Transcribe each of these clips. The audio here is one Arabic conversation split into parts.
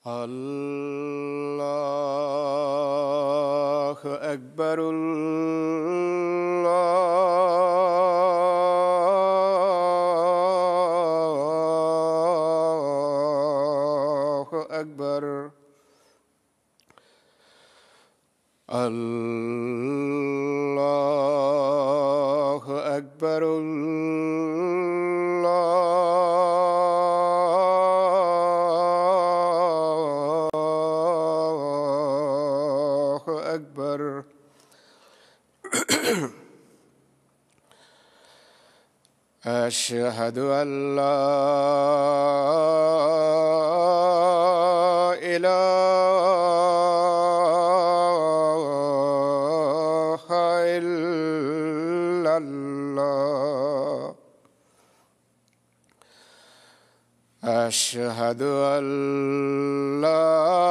الله أكبر الله أكبر الله أكبر الله أكبر أشهد أن لا إله إلا الله أشهد أن لا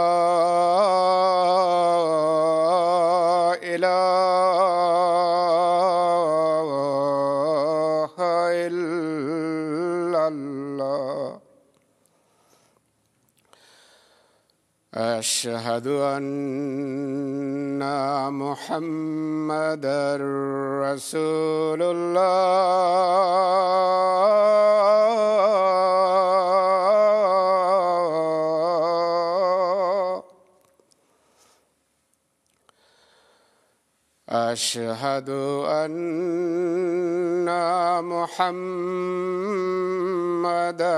إله إلا الله أشهد أن محمدًا رسول الله أشهد أن محمدًا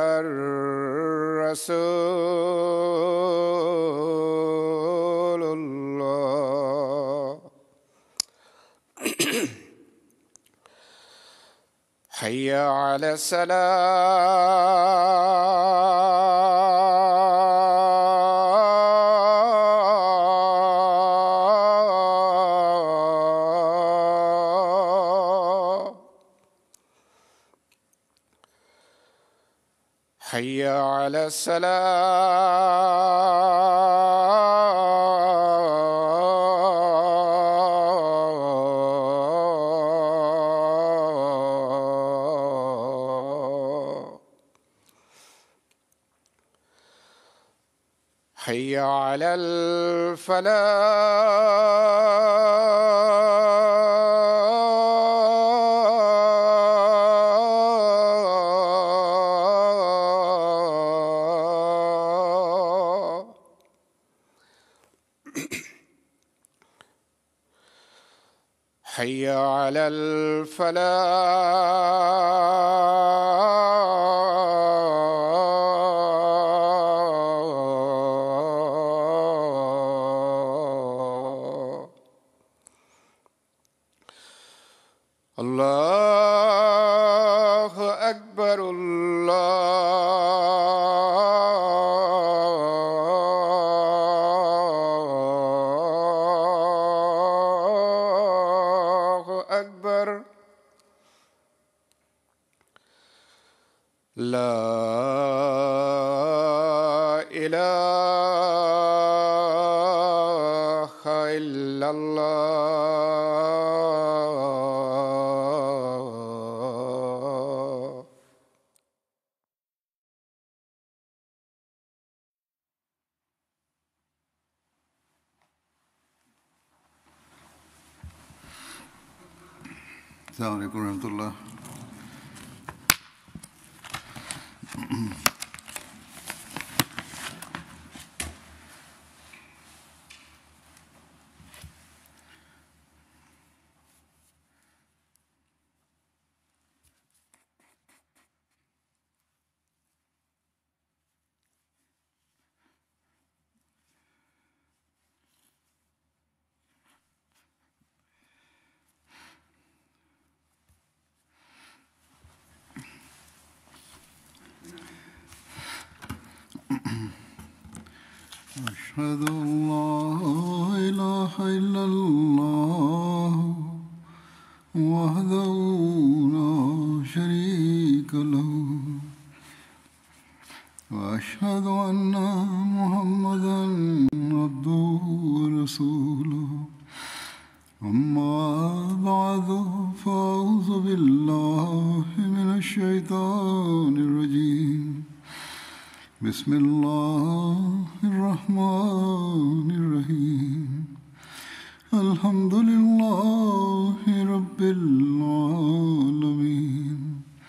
رسول الله حي على الصلاة حي على الصلاة حي على الفلاح حي على الفلاح الله أكبر الله أكبر لا إله إلا الله السلام عليكم ورحمة الله. أشهد أن لا إله إلا الله وحده لا شريك له وأشهد أن محمدًا عبده ورسوله أما بعد فأعوذ بالله من الشيطان الرجيم بسم الله الرحمن الرحمن الرحيم الحمد لله رب العالمين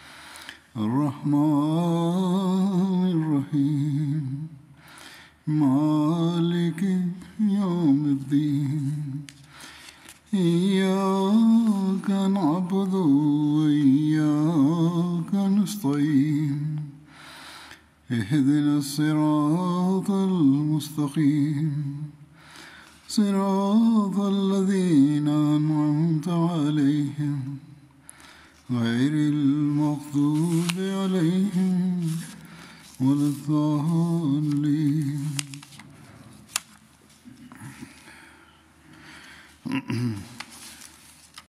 الرحمن الرحيم مالك يوم الدين إياك نعبد وإياك نستعين اهدنا الصراط المستقيم صراط الذين أنعمت عليهم غير المغضوب عليهم ولا الضالين